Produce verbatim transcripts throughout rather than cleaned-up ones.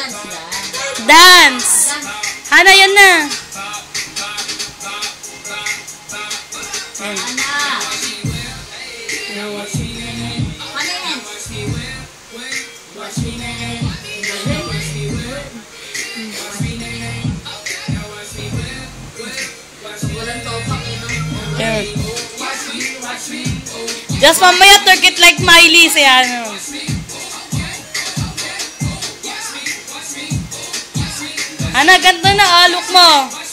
Dance. Hana, yan na. Yan. Yan. Just mamaya turk it like Miley siya. Ano. Ana, ganda na alok mo.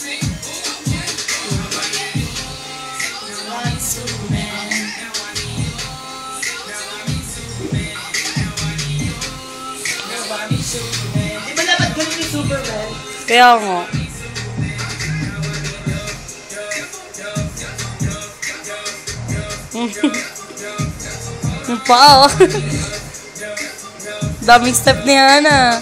Di ba dapat ganun yung Superman? Kaya nga. Yung paa, oh. Daming step ni Hana.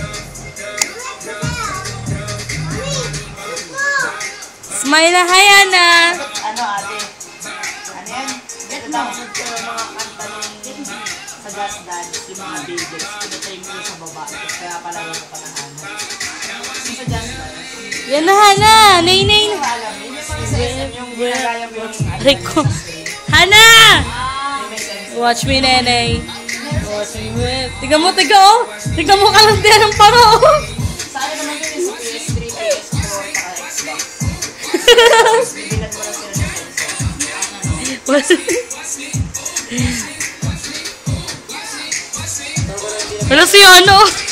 Smile na, hi, Hana. Ano, ate? Ano yan? Ito tapos ito yung mga kanta ng sa gas dance, yung mga babies. Pinatay mo sa baba. Kaya pala yung panahan. Yung sa gas dance. Yan na, Hana. Nay, nay. Yung alam, yun yung mga sa S M yung ginagaya mo yung Rico. Hana! Watch me, nenay. Watch me. Tiga mo, tiga, oh. Tiga mo ka lang din ng paro, oh. Saan naman yun yung sa P S three, P S four, para Xbox? Bibilan mo lang sila ng peso. Wala si ano?